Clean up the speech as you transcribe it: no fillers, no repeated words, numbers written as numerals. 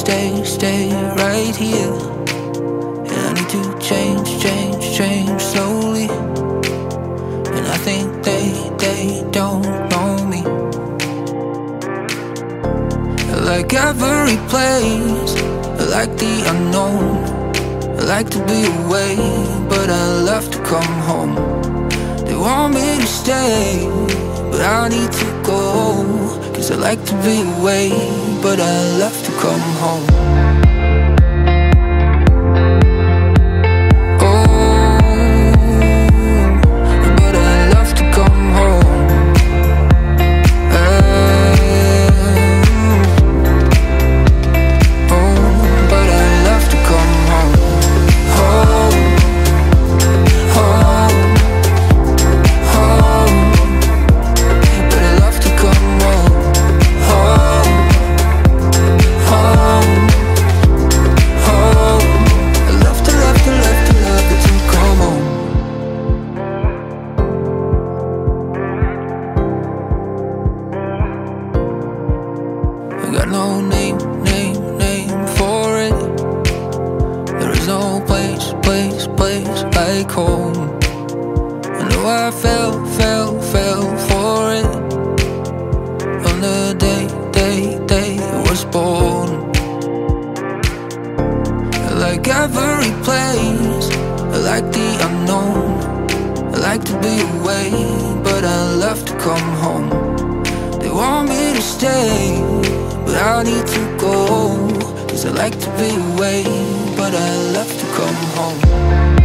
stay right here. And I need to change slowly. And I think they don't know me. I like every place, I like the unknown. I like to be away, but I love to come home. They want me to stay, but I need to go. Cause I like to be away, but I love to come home. Got no name for it. There is no place like home. I know I fell for it on the day I was born. I like every place, I like the unknown. I like to be away, but I love to come home. They want me to stay, but I need to go. Cause I like to be away, but I love to come home.